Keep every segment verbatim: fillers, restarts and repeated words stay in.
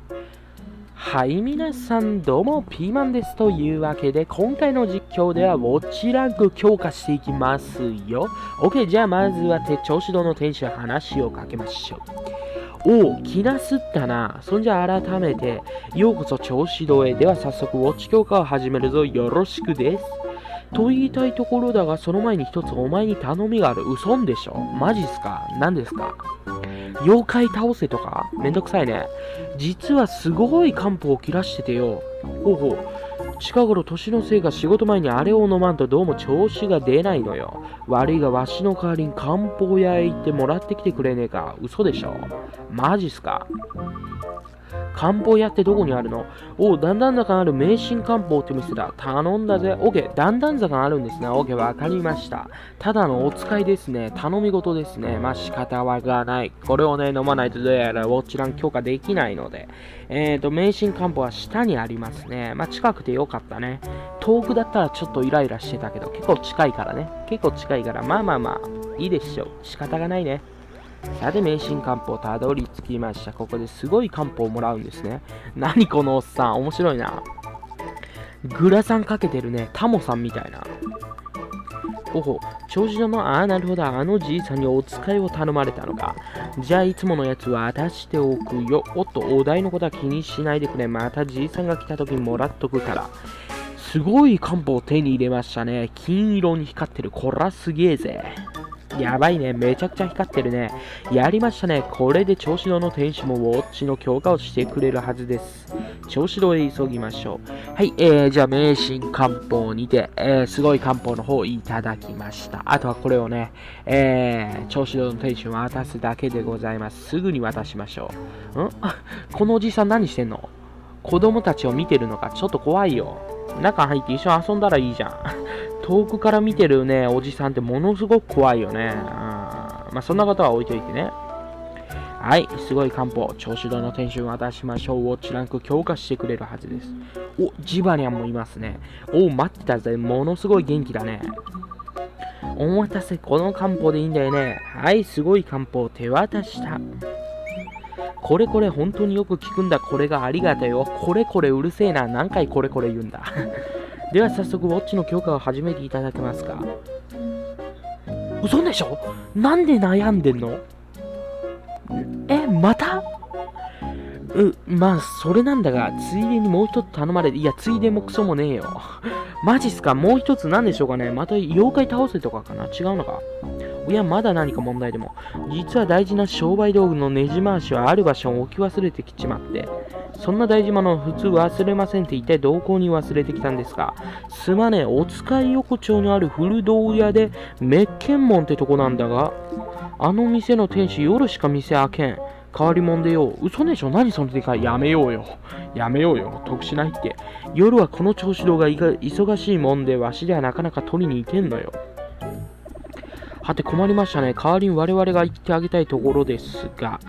はい、皆さんどうも、ピーマンです。というわけで、今回の実況ではウォッチランク強化していきますよ。OK、じゃあまずは手調子堂の天使は話をかけましょう。おお、気がすったな。そんじゃ改めて、ようこそ調子堂へ。では早速、ウォッチ強化を始めるぞ。よろしくです。と言いたいところだが、その前に一つお前に頼みがある。嘘んでしょ？マジっすか？何ですか？妖怪倒せとかめんどくさいね。実はすごい漢方を切らしててよ。ほうほう。近頃年のせいか仕事前にあれを飲まんとどうも調子が出ないのよ。悪いがわしの代わりに漢方屋へ行ってもらってきてくれねえか。嘘でしょ？マジっすか？漢方屋ってどこにあるの？おう、段々坂ある名神漢方って店だ。頼んだぜ。オッケー、段々坂あるんですね。オッケー、わかりました。ただのお使いですね。頼み事ですね。まあ仕方がない。これをね、飲まないとどうやらウォッチラン強化できないので。えーと、名神漢方は下にありますね。まあ近くてよかったね。遠くだったらちょっとイライラしてたけど、結構近いからね。結構近いから、まあまあまあ、いいでしょう。仕方がないね。さて、名神漢方たどり着きました。ここですごい漢方をもらうんですね。何このおっさん、面白いな。グラサンかけてるね。タモさんみたいな。ほほ、調子の、ああ、なるほど。あのじいさんにお使いを頼まれたのか。じゃあ、いつものやつ渡しておくよ。おっと、お題のことは気にしないでくれ。またじいさんが来た時にもらっとくから。すごい漢方を手に入れましたね。金色に光ってる。こらすげえぜ。やばいね。めちゃくちゃ光ってるね。やりましたね。これで調子堂の天使もウォッチの強化をしてくれるはずです。調子堂へ急ぎましょう。はい、えー、じゃあ名神漢方にて、えー、すごい漢方の方いただきました。あとはこれをね、えー、調子堂の天使を渡すだけでございます。すぐに渡しましょう。んこのおじさん何してんの？子供たちを見てるのかちょっと怖いよ。中入って一緒に遊んだらいいじゃん。遠くから見てるね、おじさんってものすごく怖いよね。うん、まあそんなことは置いといてね。はい、すごい漢方、調子堂の天使を渡しましょう。ウォッチランク強化してくれるはずです。お、ジバニャンもいますね。お、待ってたぜ。ものすごい元気だね。お待たせ、この漢方でいいんだよね。はい、すごい漢方手渡した。これこれ本当によく聞くんだ。これがありがたよ。これこれうるせえな。何回これこれ言うんだ。では早速ウォッチの強化を始めていただけますか。嘘でしょ？なんで悩んでんの？え、また？う、まあ、それなんだが、ついでにもう一つ頼まれて、いや、ついでもクソもねえよ。マジっすか？もう一つ何でしょうかね？また妖怪倒せとかかな？違うのか？いや、まだ何か問題でも。実は大事な商売道具のネジ回しはある場所を置き忘れてきちまって。そんな大事なの普通忘れませんって一体どこに忘れてきたんですか？すまねえ、お使い横丁にある古道具屋で、メッケン門ってとこなんだが、あの店の店主夜しか店開けん。変わりもんでよ。嘘でしょ？何そのでかい。やめようよ。やめようよ。得しないって。夜はこの調子堂が忙しいもんで、わしではなかなか取りに行けんのよ。はて困りましたね。代わりに我々が行ってあげたいところですが。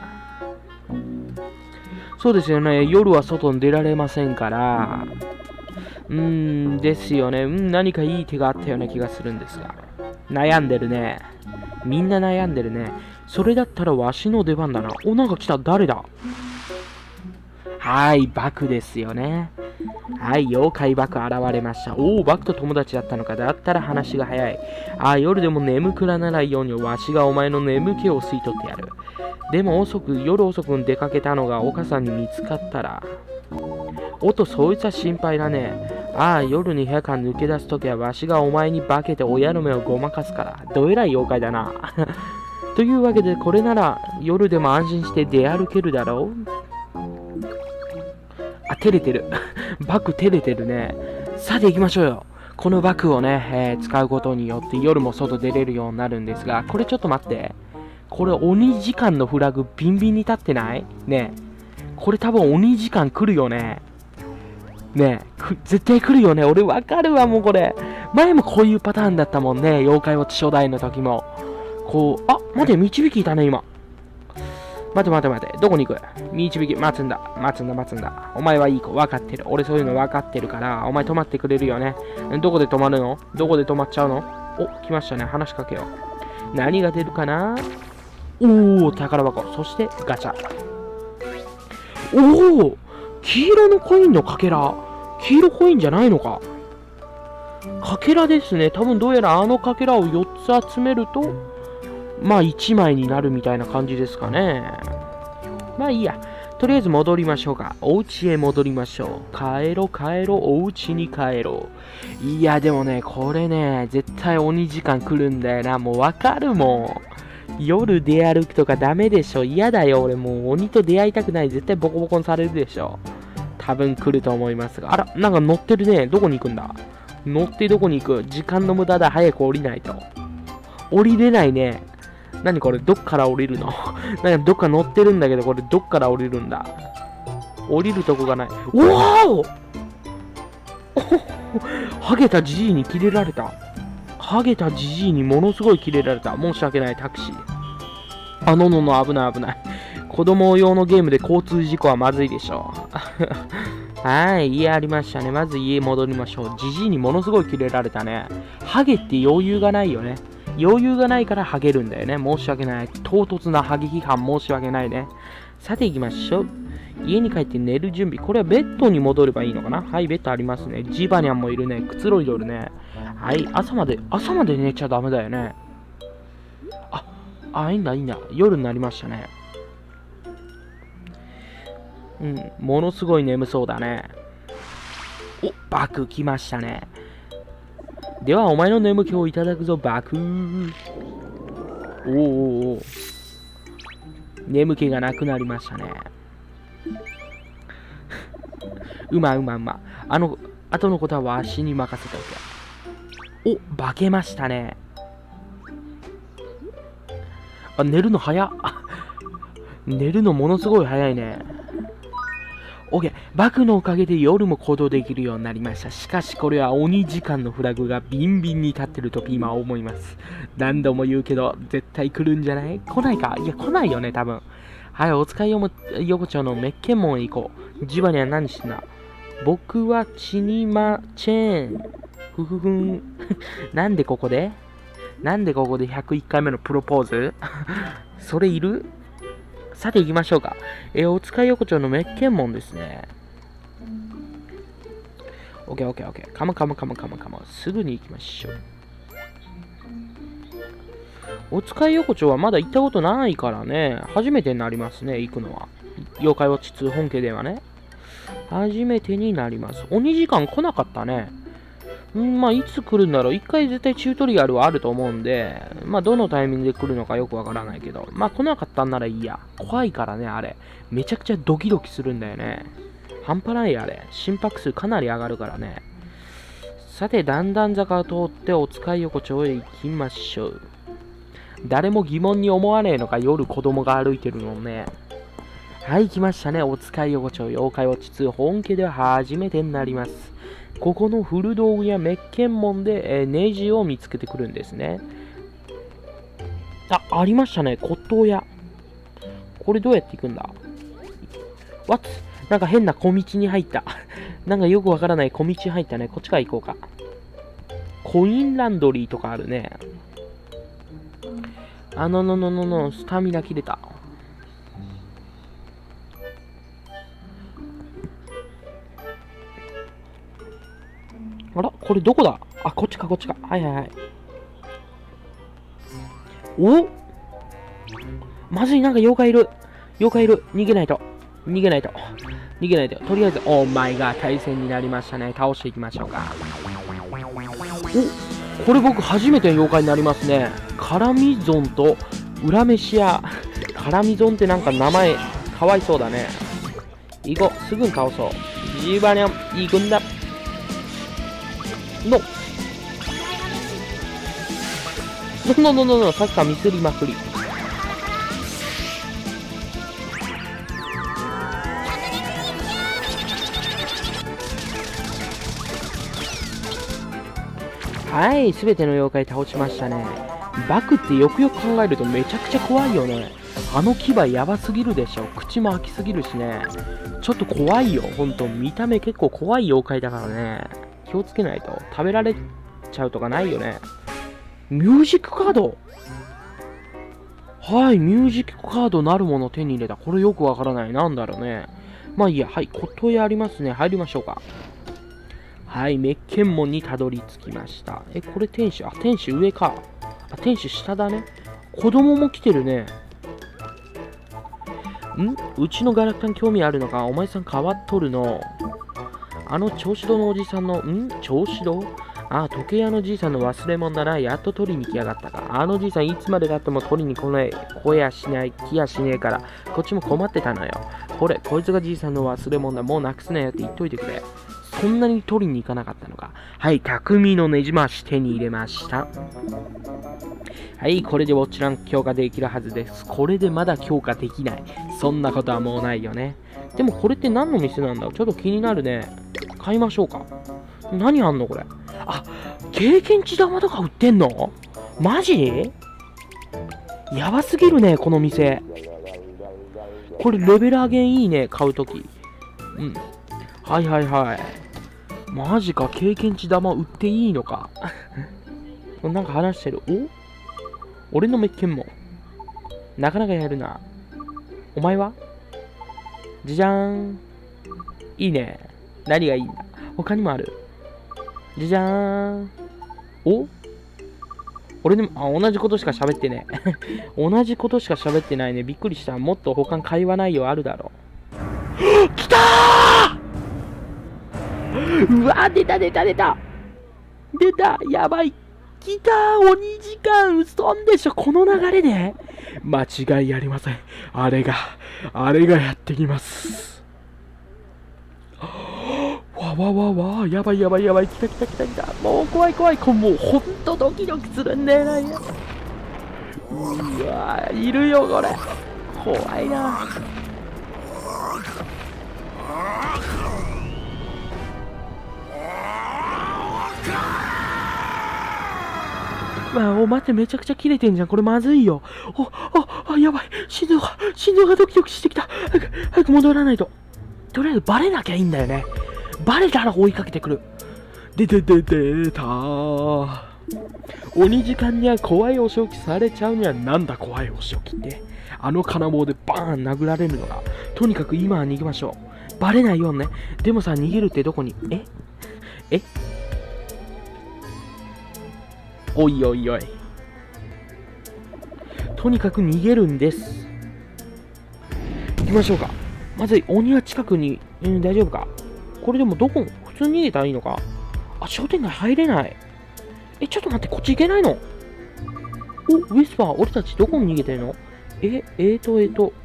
そうですよね。夜は外に出られませんから。うーん、ですよね。うん、何かいい手があったような気がするんですが。悩んでるね。みんな悩んでるね。それだったらわしの出番だな。お、なんか来た。誰だ？はい、バクですよね。はい、妖怪バク現れました。おお、バクと友達だったのか。だったら話が早い。ああ、夜でも眠くらならないようにわしがお前の眠気を吸い取ってやる。でも遅く、夜遅くに出かけたのが岡さんに見つかったら。おっと、そいつは心配だね。ああ、夜に部屋から抜け出すときはわしがお前に化けて親の目をごまかすから。どえらい妖怪だな。というわけで、これなら夜でも安心して出歩けるだろう。あ、照れてる。バク照れてるね。さて行きましょうよ。このバクをね、えー、使うことによって夜も外出れるようになるんですが、これちょっと待って。これ鬼時間のフラグビンビンに立ってないねえ。これ多分鬼時間来るよね。ねえ、絶対来るよね。俺わかるわ、もうこれ。前もこういうパターンだったもんね。妖怪ウォッチ初代の時も。こう、あ、待て、導きいたね、今。待て待て待て、どこに行く？導き、待つんだ、待つんだ、待つんだ。お前はいい子、分かってる。俺そういうの分かってるから、お前止まってくれるよね。どこで止まるの？どこで止まっちゃうの？お、来ましたね。話しかけよう。何が出るかな？おー、宝箱。そして、ガチャ。おー、 黄色のコインのかけら。黄色コインじゃないのか。かけらですね。多分どうやらあのかけらをよっつ集めると、まあいちまいになるみたいな感じですかね。まあいいや。とりあえず戻りましょうか。お家へ戻りましょう。帰ろ帰ろ、お家に帰ろう。いや、でもね、これね、絶対鬼時間来るんだよな。もうわかるもん。夜出歩くとかダメでしょ。嫌だよ、俺もう鬼と出会いたくない。絶対ボコボコにされるでしょ。多分来ると思いますが。あら、なんか乗ってるね。どこに行くんだ？乗ってどこに行く？時間の無駄だ。早く降りないと。降りれないね。何これ、どっから降りるの？なんかどっか乗ってるんだけど、これどっから降りるんだ？降りるとこがない。おおハゲたじじいにキレられた。ハゲたじじいにものすごいキレられた。申し訳ない、タクシー。あののの、危ない危ない。子供用のゲームで交通事故はまずいでしょう。はい、家ありましたね。まず家戻りましょう。じじいにものすごいキレられたね。ハゲって余裕がないよね。余裕がないからハゲるんだよね。申し訳ない。唐突なハゲ批判申し訳ないね。さて行きましょう。家に帰って寝る準備。これはベッドに戻ればいいのかな？はい、ベッドありますね。ジバニャンもいるね。くつろいどるね。はい、朝まで、朝まで寝ちゃダメだよね。あ、あ、いいんだ、いいんだ。夜になりましたね。うん、ものすごい眠そうだね。お、バク来ましたね。では、お前の眠気をいただくぞ、バクー。おーおーおー。眠気がなくなりましたね。うまうまうま。あの、後のことはわしに任せておけ。お、化けましたね。あ、寝るの早っ。寝るのものすごい早いね。オッケー。バクのおかげで夜も行動できるようになりました。しかしこれは鬼時間のフラグがビンビンに立ってると今思います。何度も言うけど、絶対来るんじゃない？来ないか？いや、来ないよね、多分。はい、お使い横丁のメッケンモンへ行こう。ジバニは何してんだ？僕はチニマチェーン。ふふふん。なんでここで？なんでここでひゃくいっかいめのプロポーズ？それいる？さて行きましょうか。えー、お使い横丁のメッケンモンですね。オッケーオッケーオッケー。カモカモカモカモカモ。すぐに行きましょう。お使い横丁はまだ行ったことないからね。初めてになりますね、行くのは。妖怪ウォッチツー本家ではね。初めてになります。鬼時間来なかったね。んまあ、いつ来るんだろう。一回絶対チュートリアルはあると思うんで、まあ、どのタイミングで来るのかよくわからないけど、まあ、来なかったんならいいや。怖いからね、あれ。めちゃくちゃドキドキするんだよね。半端ないあれ。心拍数かなり上がるからね。さて、段々坂を通ってお使い横丁へ行きましょう。誰も疑問に思わねえのか、夜子供が歩いてるのね。はい、来ましたね。お使い横丁、妖怪ウォッチツー本家では初めてになります。ここの古道具やメッケンモンで、えー、ネジを見つけてくるんですね。あ、ありましたね。骨董屋。これどうやって行くんだ？ What？ なんか変な小道に入った。なんかよくわからない小道入ったね。こっちから行こうか。コインランドリーとかあるね。あののののの、スタミナ切れた。あら、これどこだ？あ、こっちか、こっちか。はいはいはい。お？まずい、なんか妖怪いる。妖怪いる。逃げないと。逃げないと。逃げないと。とりあえず、オーマイガー、対戦になりましたね。倒していきましょうか。お、これ僕初めての妖怪になりますね。カラミゾンと裏飯屋。カラミゾンってなんか名前、かわいそうだね。行こう。すぐに倒そう。ジーバニャン、行くんだ。のののののさっきからミスりまくり。はい、すべての妖怪倒しましたね。バクってよくよく考えるとめちゃくちゃ怖いよね。あの牙やばすぎるでしょ。口も開きすぎるしね。ちょっと怖いよ。ほんと、見た目結構怖い妖怪だからね。気をつけないと。食べられちゃうとかないよね。ミュージックカード。はい、ミュージックカードなるもの手に入れた。これよくわからない。なんだろうね。 まあいいや、はい、ことやありますね。入りましょうか。はい、メッケン門にたどり着きました。え、これ天使、あ、天使上か。あ、天使下だね。子供も来てるね。んうちのガラクタに興味あるのか。お前さん変わっとるの。あの調子堂のおじさんの、ん調子堂ああ、時計屋のじいさんの忘れ物だな。やっと取りに来やがったか。あのじいさんいつまでだっても取りに来ない、来やしない、来やしねえから、こっちも困ってたのよ。ほれ、こいつがじいさんの忘れ物だ。もうなくすなよって言っといてくれ。そんなに取りに行かなかったのか。はい、匠のねじ回し手に入れました。はい、これでウォッチラン強化できるはずです。これでまだ強化できない。そんなことはもうないよね。でもこれって何の店なんだろう。ちょっと気になるね。買いましょうか。何あんのこれ。あ、経験値玉とか売ってんの？マジ？やばすぎるね、この店。これレベル上げいいね、買うとき。うん。はいはいはい。マジか、経験値玉売っていいのか。なんか話してる。お？俺のメッケンも。なかなかやるな。お前は？じじゃーん。いいね。何がいいんだ？他にもある。じじゃーん。お？俺でも、あ、同じことしか喋ってね。同じことしか喋ってないね。びっくりした。もっと他に会話内容あるだろう。来たー！うわ、出た出た出た出たやばい来たー鬼時間嘘んでしょこの流れで間違いありません。あれが、あれがやってきます。わわわわやばいやばいやばい来た来た来た来たもう怖い怖いこもうほんとドキドキするんだよな。うわいるよこれ怖いな。まあ、お待ってめちゃくちゃ切れてんじゃんこれまずいよ。おああやばい心臓が心臓がドキドキしてきた。早く早く戻らないと。とりあえずバレなきゃいいんだよね。バレたら追いかけてくる。ででででたー鬼時間には怖いお仕置きされちゃうにはなんだ怖いお仕置きって。あの金棒でバーン殴られるのが。とにかく今は逃げましょう。バレないようね。でもさ逃げるってどこにええおいおいおい。とにかく逃げるんです。行きましょうか。まずい鬼は近くに、うん、大丈夫か。これでもどこ普通に逃げたらいいのか。あ、商店街入れない。え、ちょっと待って、こっち行けないの。お、ウィスパー、俺たちどこに逃げてるの。え、えーと、えーと。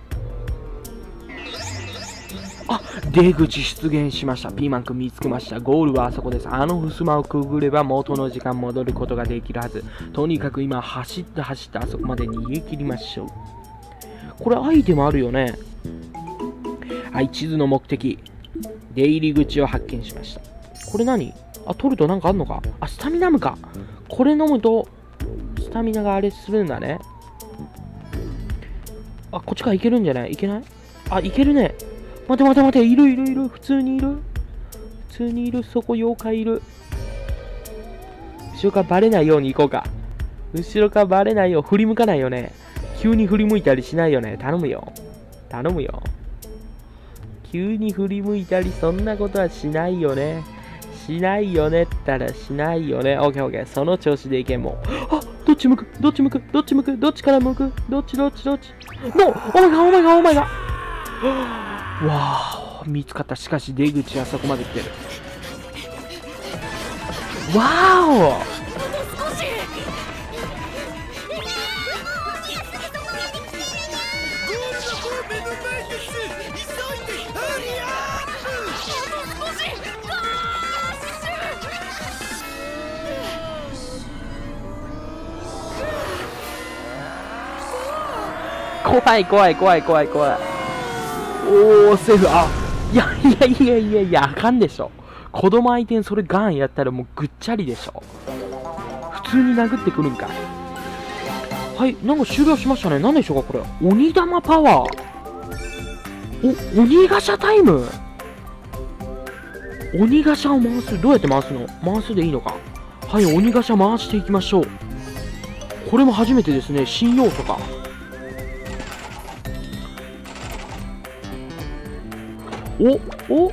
あ、出口出現しました。ピーマンくん見つけました。ゴールはあそこです。あの襖をくぐれば元の時間戻ることができるはず。とにかく今走って走ってあそこまで逃げ切りましょう。これアイテムあるよね。はい、地図の目的。出入り口を発見しました。これ何？あ、取るとなんかあんのか？あ、スタミナムか。これ飲むと、スタミナがあれするんだね。あ、こっちから行けるんじゃない？行けない？あ、行けるね。待て待て待て、いるいるいる。普通にいる。普通にいる。そこ妖怪いる。後ろからバレないように行こうか。後ろからバレないよう振り向かないよね。急に振り向いたりしないよね。頼むよ。頼むよ。急に振り向いたりそんなことはしないよね。しないよねったらしないよね。オッケーオッケー。その調子でいけんもん。あ、どっち向くどっち向くどっち向くどっちから向くどっちどっちどっちのお前がお前がお前がわあ、見つかった。しかし出口はそこまで来てる。わーお怖い怖い怖い怖い怖い。おーセーフ。あいやいやいやいやいやあかんでしょ。子供相手にそれガンやったらもうぐっちゃりでしょ。普通に殴ってくるんか。はいなんか終了しましたね。何でしょうかこれ。鬼玉パワー。お鬼ガシャタイム。鬼ガシャを回す。どうやって回すの。回すでいいのか。はい鬼ガシャ回していきましょう。これも初めてですね。新要素か。おおお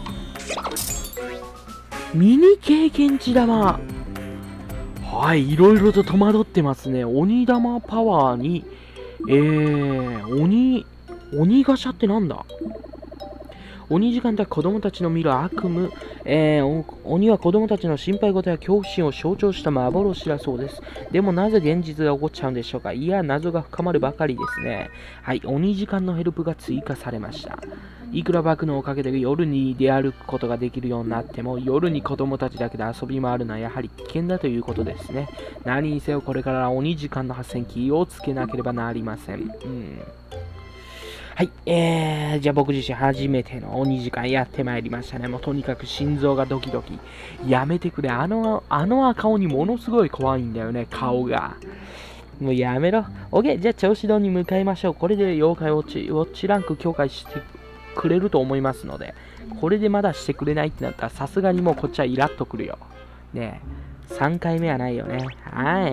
ミニ経験値玉。はい、いろいろと戸惑ってますね。鬼玉パワーに、えー、鬼、鬼ガシャってなんだ？鬼時間とは子供たちの見る悪夢、えー、鬼は子供たちの心配事や恐怖心を象徴した幻だそうです。でもなぜ現実が起こっちゃうんでしょうか。いや、謎が深まるばかりですね。はい、鬼時間のヘルプが追加されました。いくらバクのおかげで夜に出歩くことができるようになっても、夜に子供たちだけで遊び回るのはやはり危険だということですね。何にせよこれから鬼時間の発生気をつけなければなりません。うんはい、えー、じゃあ僕自身初めての鬼時間やってまいりましたね。もうとにかく心臓がドキドキ。やめてくれ。あの、あの赤鬼ものすごい怖いんだよね、顔が。もうやめろ。OK、じゃあ調子堂に向かいましょう。これで妖怪ウォッチ、ウォッチランク強化してくれると思いますので、これでまだしてくれないってなったらさすがにもうこっちはイラッとくるよ。ねえ、さんかいめはないよね。はい。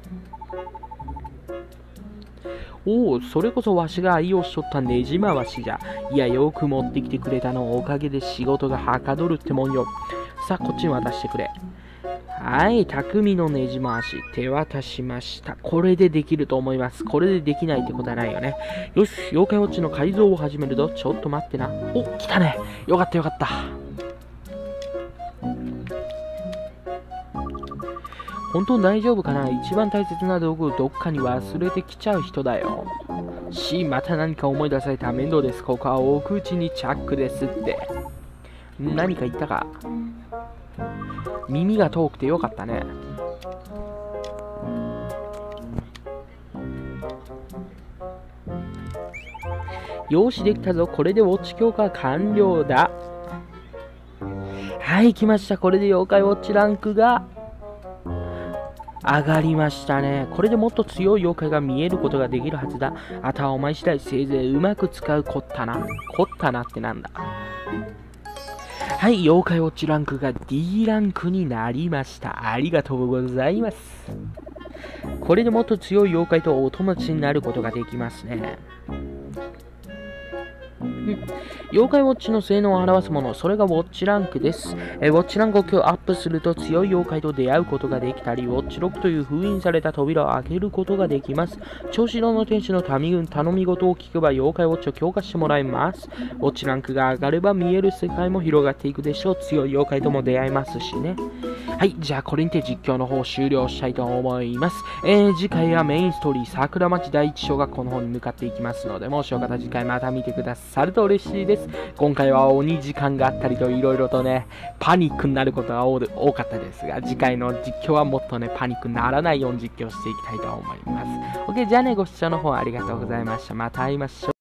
おお、それこそわしが愛用しとったねじ回しじゃ。いや、よく持ってきてくれたのおかげで仕事がはかどるってもんよ。さあ、こっちに渡してくれ。はい、匠のねじ回し、手渡しました。これでできると思います。これでできないってことはないよね。よし、妖怪ウォッチの改造を始めるぞ。ちょっと待ってな。お、来たね。よかったよかった。本当に大丈夫かな。一番大切な道具をどっかに忘れてきちゃう人だよ。し、また何か思い出された。面倒です。ここはお口にチャックですって。何か言ったか。耳が遠くてよかったね。よし、できたぞ。これでウォッチ強化完了だ。はい、来ました。これで妖怪ウォッチランクが上がりましたね。これでもっと強い妖怪が見えることができるはずだ。あとはお前次第、せいぜいうまく使うこったな。こったなってなんだ。はい、妖怪ウォッチランクが ディー ランクになりました。ありがとうございます。これでもっと強い妖怪とお友達になることができますね。妖怪ウォッチの性能を表すもの、それがウォッチランクです。えウォッチランクをアップすると強い妖怪と出会うことができたり、ウォッチロックという封印された扉を開けることができます。調子堂の天使の頼み頼み事を聞けば妖怪ウォッチを強化してもらいます。ウォッチランクが上がれば見える世界も広がっていくでしょう。強い妖怪とも出会えますしね。はい、じゃあこれにて実況の方終了したいと思います。えー、次回はメインストーリー桜町第一小学校の方に向かっていきますので、もしよかったら次回また見てくださると嬉しいです。今回は鬼時間があったりといろいろとね、パニックになることが多かったですが、次回の実況はもっとね、パニックにならないように実況していきたいと思います。OK、じゃあね、ご視聴の方ありがとうございました。また会いましょう。